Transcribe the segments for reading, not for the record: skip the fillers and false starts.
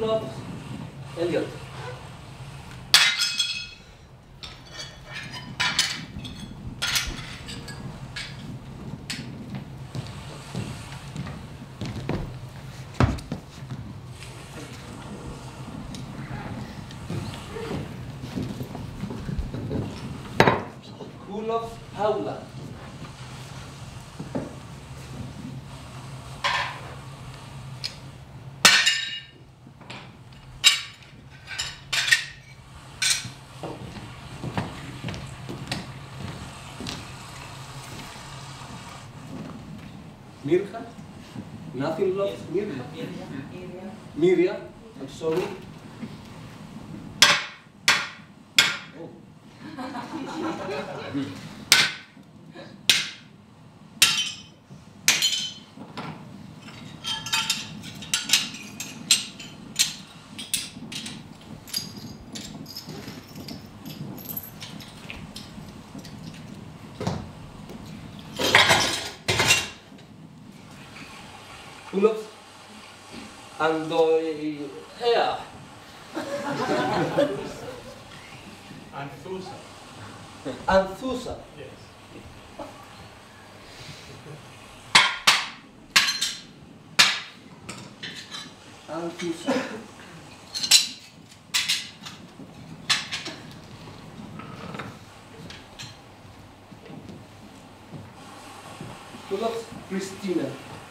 clubs, Elliot. Kuloff, Paula. Mirja? Nothing loves Mirja? Mirja? I'm sorry. Oh. Pull-ups and yeah. Anthusa. Anthusa. Yes. Anthusa. Pull-ups, Christina.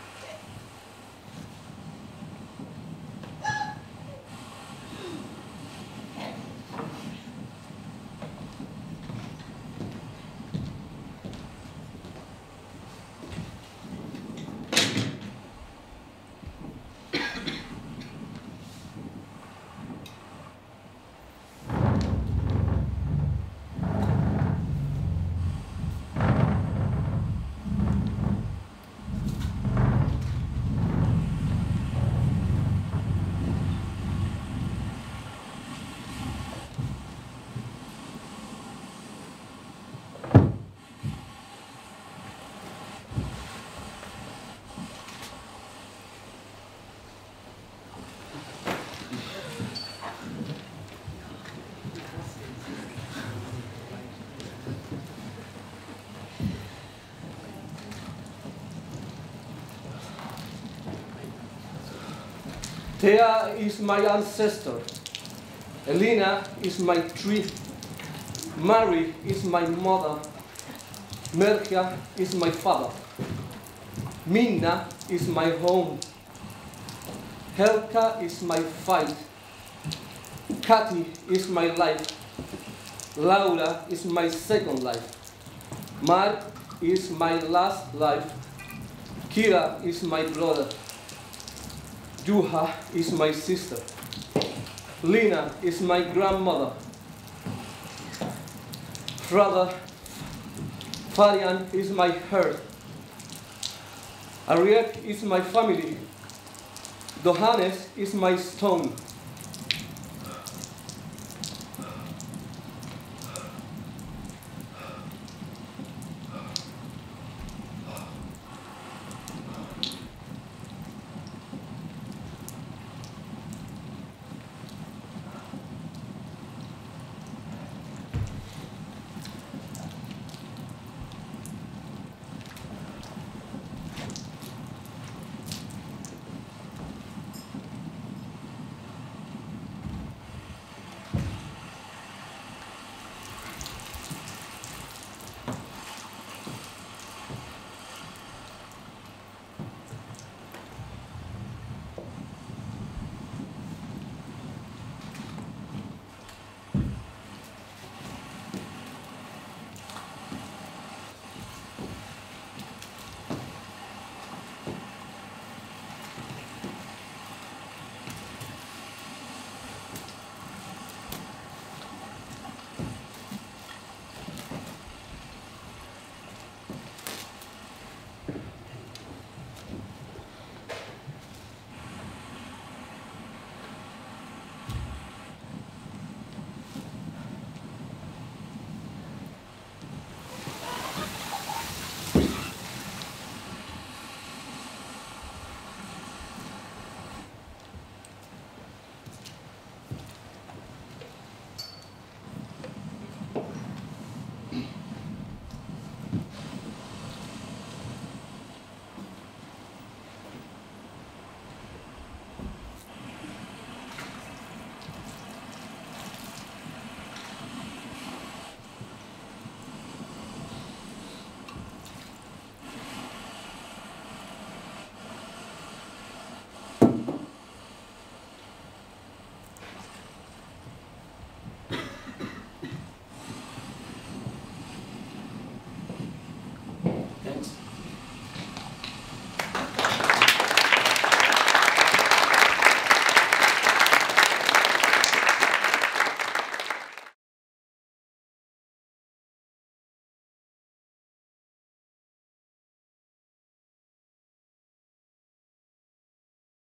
Thea is my ancestor. Elena is my tree. Mary is my mother. Merja is my father. Minna is my home. Helka is my fight. Kati is my life. Laura is my second life. Mark is my last life. Kira is my brother. Juha is my sister. Lina is my grandmother. Brother Farian is my heart. Ariek is my family. Johannes is my stone.